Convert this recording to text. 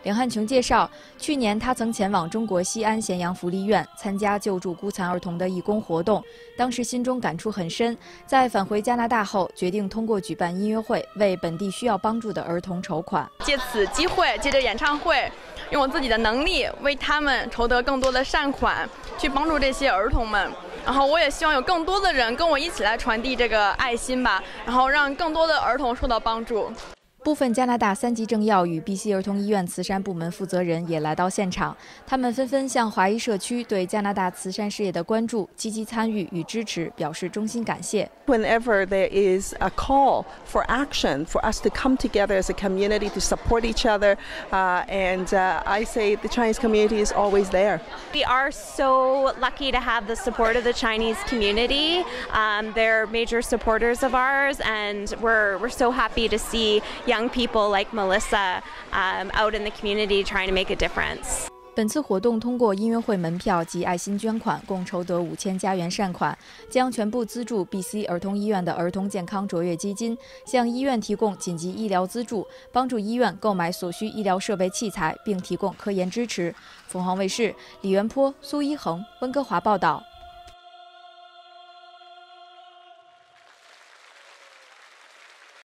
梁汉琼介绍，去年他曾前往中国西安咸阳福利院参加救助孤残儿童的义工活动，当时心中感触很深。在返回加拿大后，决定通过举办音乐会，为本地需要帮助的儿童筹款。 借此机会，借着演唱会，用我自己的能力为他们筹得更多的善款，去帮助这些儿童们。然后我也希望有更多的人跟我一起来传递这个爱心吧，然后让更多的儿童受到帮助。 部分加拿大3级政要与 BC 儿童医院慈善部门负责人也来到现场，他们纷纷向华裔社区对加拿大慈善事业的关注、积极参与与支持表示衷心感谢。 Whenever there is a call for action, for us to come together as a community to support each other, and I say the Chinese community is always there. We are so lucky to have the support of the Chinese community. They're major supporters of ours, and we're so happy to see young people like Melissa out in the community trying to make a difference. 本次活动通过音乐会门票及爱心捐款，共筹得5000加元善款，将全部资助 BC 儿童医院的儿童健康卓越基金，向医院提供紧急医疗资助，帮助医院购买所需医疗设备器材，并提供科研支持。凤凰卫视李元坡、苏一恒、温哥华报道。